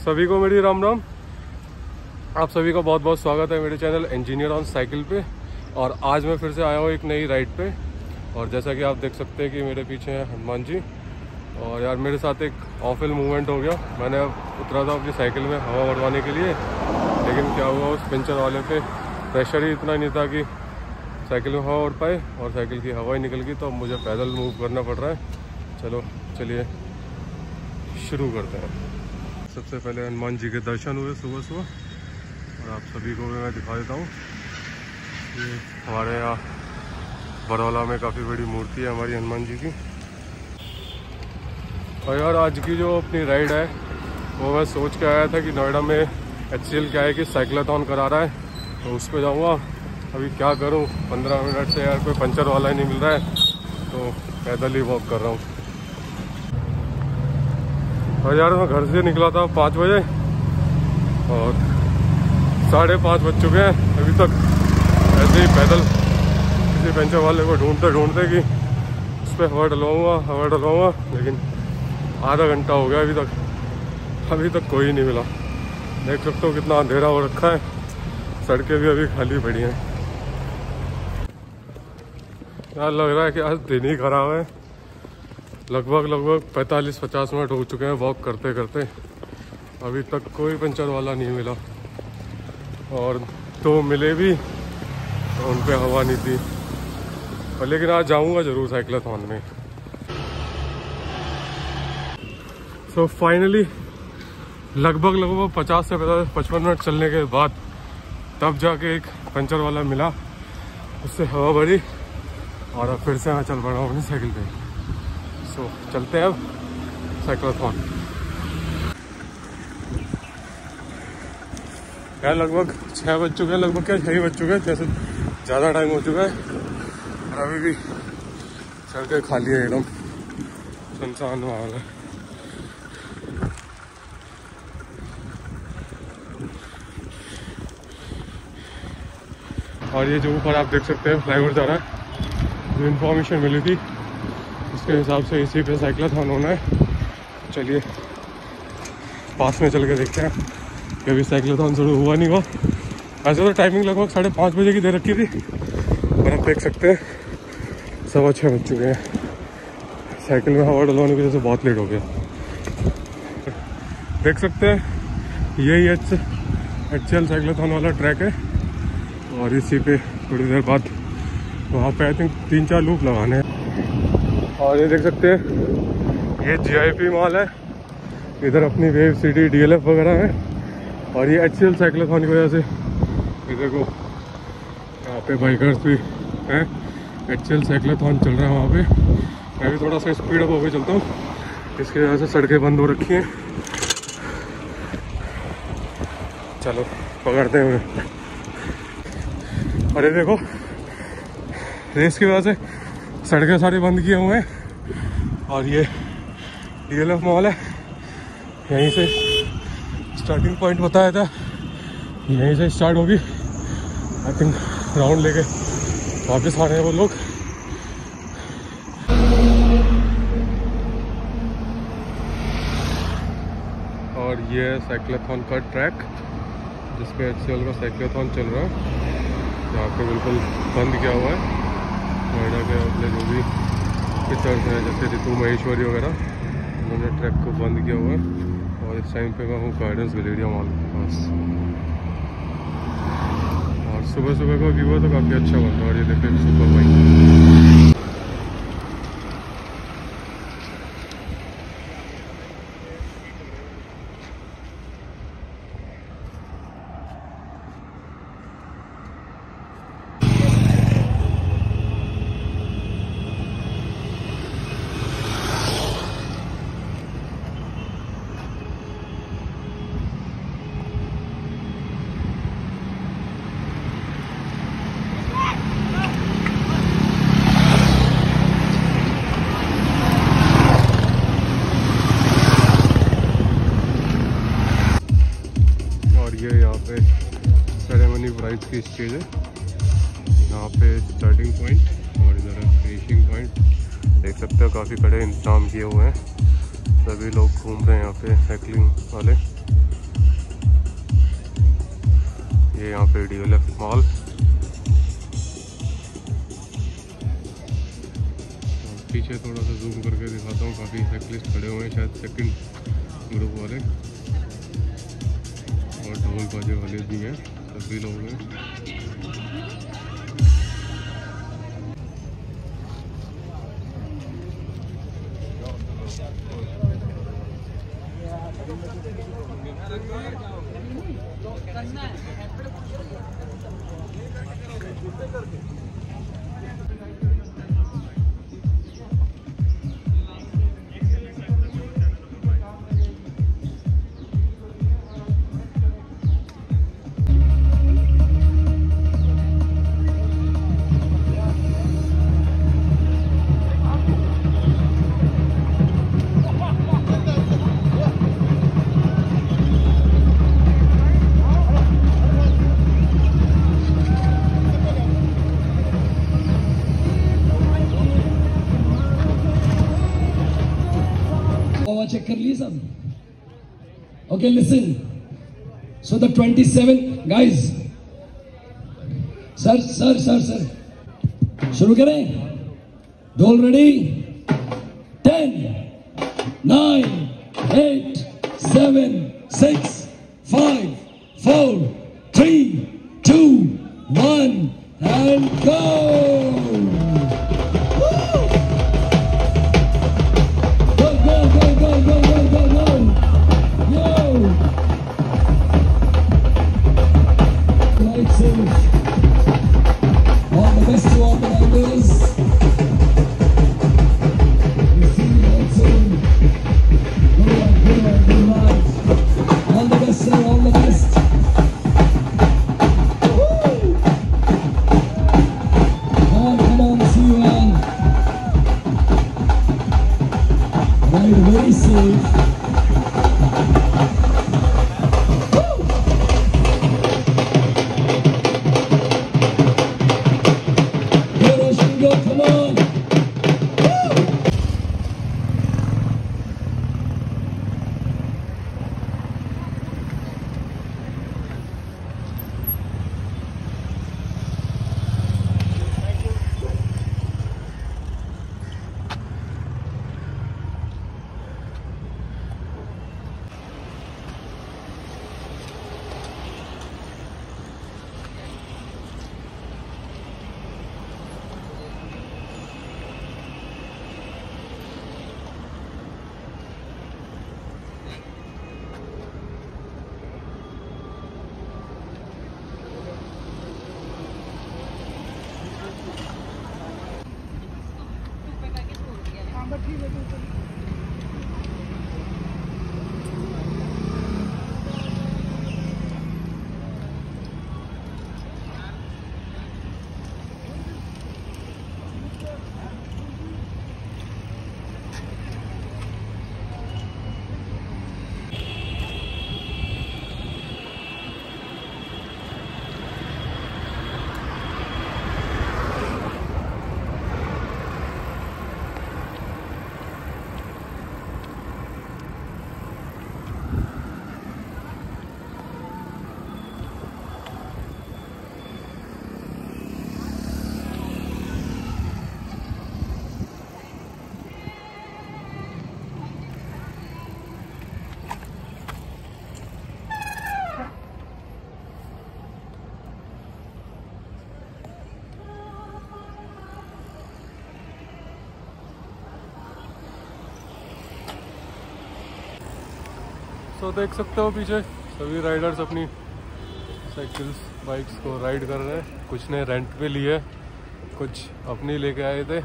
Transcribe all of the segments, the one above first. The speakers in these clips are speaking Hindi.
सभी को मेरी राम राम। आप सभी का बहुत बहुत स्वागत है मेरे चैनल इंजीनियर ऑन साइकिल पे। और आज मैं फिर से आया हूँ एक नई राइड पे। और जैसा कि आप देख सकते हैं कि मेरे पीछे हैं हनुमान जी। और यार मेरे साथ एक ऑफिल मूवमेंट हो गया। मैंने अब उतरा था अपनी साइकिल में हवा भरवाने के लिए, लेकिन क्या हुआ, उस पंचर वाले पे प्रेशर ही इतना नहीं था कि साइकिल में हवा भर पाए, और साइकिल की हवा ही निकल गई। तो अब मुझे पैदल मूव करना पड़ रहा है। चलिए शुरू करते हैं। सबसे पहले हनुमान जी के दर्शन हुए सुबह सुबह, और आप सभी को भी मैं दिखा देता हूँ। ये हमारे यहाँ बरौला में काफ़ी बड़ी मूर्ति है हमारी हनुमान जी की। और यार आज की जो अपनी राइड है वो मैं सोच के आया था कि नोएडा में HCL क्या है कि साइक्लाथॉन करा रहा है, तो उस पर जाऊँगा। अभी क्या करूँ, 15 मिनट से यार कोई पंचर वाला ही नहीं मिल रहा है, तो पैदल ही वॉक कर रहा हूँ। और यार मैं घर से निकला था 5 बजे और 5:30 बज चुके हैं। अभी तक ऐसे ही पैदल किसी पंचर वाले को ढूंढते ढूंढते कि उस पर हवा डलवाऊँगा, लेकिन आधा घंटा हो गया अभी तक कोई नहीं मिला। देख सकते हो कितना अंधेरा हो रखा है, सड़कें भी अभी खाली पड़ी हैं। यार लग रहा है कि आज दिन ही खराब है। लगभग 45-50 मिनट हो चुके हैं वॉक करते करते, अभी तक कोई पंचर वाला नहीं मिला। और तो मिले भी तो उन पे हवा नहीं थी। और लेकिन आज जाऊंगा ज़रूर साइक्लाथॉन में। तो फाइनली लगभग 50 से 55 मिनट चलने के बाद तब जाके एक पंचर वाला मिला, उससे हवा भरी और अब फिर से मैं चल पड़ा हूँ अपनी साइकिल पे। तो चलते हैं अब साइक्लाथॉन। यार लगभग 6 बज चुके हैं, लगभग क्या 6 बज चुके हैं, जैसे ज़्यादा टाइम हो चुका है। और अभी भी सड़कें खाली है, एकदम सुनसान माहौल है। और ये जो ऊपर आप देख सकते हैं फ्लाईओवर जा रहा है, जो इन्फॉर्मेशन मिली थी उसके हिसाब से इसी पे साइक्लाथॉन होना है। चलिए पास में चल के देखते हैं कि अभी साइक्लाथॉन शुरू हुआ नहीं हुआ। ऐसे तो टाइमिंग लगभग 5:30 बजे की दे रखी थी, और आप देख सकते हैं 6:15 बज चुके हैं। साइकिल में हवा डलवाने की वजह से बहुत लेट हो गया। देख सकते हैं यही HCL साइक्लाथॉन वाला ट्रैक है, और इसी पे थोड़ी देर बाद वहाँ पे आई थिंक 3-4 लूप लगाने हैं। और ये देख सकते हैं ये GIP मॉल है, इधर अपनी वेव सिटी DLF वगैरह है। और ये HCL साइक्लाथॉन की वजह से ये देखो यहाँ पे बाइकर्स भी हैं। HCL साइक्लाथॉन चल रहा है वहाँ पे। मैं भी थोड़ा सा स्पीड अप होकर चलता हूँ, इसकी वजह से सड़कें बंद हो रखी हैं। चलो पकड़ते हैं उन्हें। और ये देखो रेस की वजह से सड़कें सारी बंद किए हुए हैं। और ये DLF मॉल है, यहीं से स्टार्टिंग पॉइंट बताया था, यहीं से स्टार्ट होगी। आई थिंक राउंड लेके वापस आ रहे हैं वो लोग। और ये साइक्लाथॉन का ट्रैक जिसपे HCL का साइक्लाथॉन चल रहा है, यहाँ पे बिल्कुल बंद किया हुआ है। नोएडा के अपने जो भी पिक्चर्स हैं जैसे ऋतु महेश्वरी वगैरह, उन्होंने ट्रैक को बंद किया हुआ है। और इस टाइम पे मैं हूँ गार्डन्स गलेरिया मॉल के पास। और सुबह का व्यू है तो काफ़ी अच्छा बन रहा है। और ये देखिए सुपर बाइक। ये यहाँ पे सेरेमनी प्राइज की स्टेज है, यहाँ पे स्टार्टिंग पॉइंट और इधर है फिनिशिंग पॉइंट। देख सकते हो काफ़ी बड़े इंतजाम किए हुए हैं, सभी लोग घूम रहे हैं यहाँ पे साइकिलिंग वाले। ये यहाँ पे DLF मॉल। पीछे थोड़ा सा जूम करके दिखाता हूँ, काफ़ी साइकिलिस्ट खड़े हुए हैं, शायद सेकंड ग्रुप वाले, और ढोल बाजे वाले भी हैं, सभी लोग हैं। check कर लिए सब? Okay, listen. So the 27 guys. Sir. शुरू करें? All ready? 10, 9, 8, 7, 6, 5, 4, 3, 2, 1, and go! All the best to all the riders. We'll see you all soon. Good ride. All the best, sir. All the best. Woo! Come on. See you on. Ride very safe. Come on! तो देख सकते हो पीछे सभी राइडर्स अपनी साइकिल्स बाइक्स को राइड कर रहे हैं। कुछ ने रेंट पे लिए, कुछ अपनी लेके आए थे।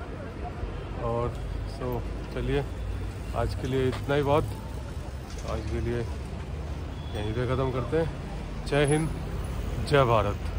और चलिए आज के लिए इतना ही बहुत। आज के लिए यहीं पे ख़त्म करते हैं। जय हिंद, जय भारत।